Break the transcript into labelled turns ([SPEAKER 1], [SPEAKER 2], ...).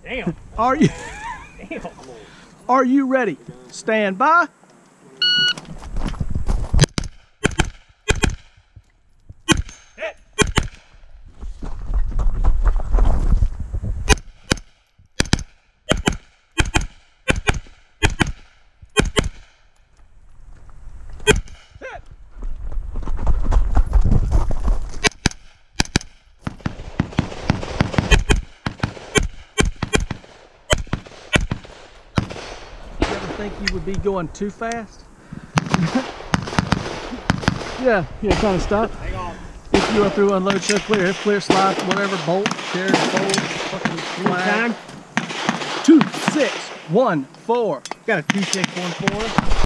[SPEAKER 1] Damn.
[SPEAKER 2] Are you
[SPEAKER 1] Damn.
[SPEAKER 2] Are you ready? Stand by. Think you would be going too fast? yeah, kind of stuff.
[SPEAKER 1] Hang on.
[SPEAKER 2] If you are through unload, show clear, if clear, slide, whatever, bolt, carry, bolt, fucking flag.
[SPEAKER 1] Time.
[SPEAKER 2] 2, 6, 1, 4.
[SPEAKER 1] Got a 2, 6, 1, 4.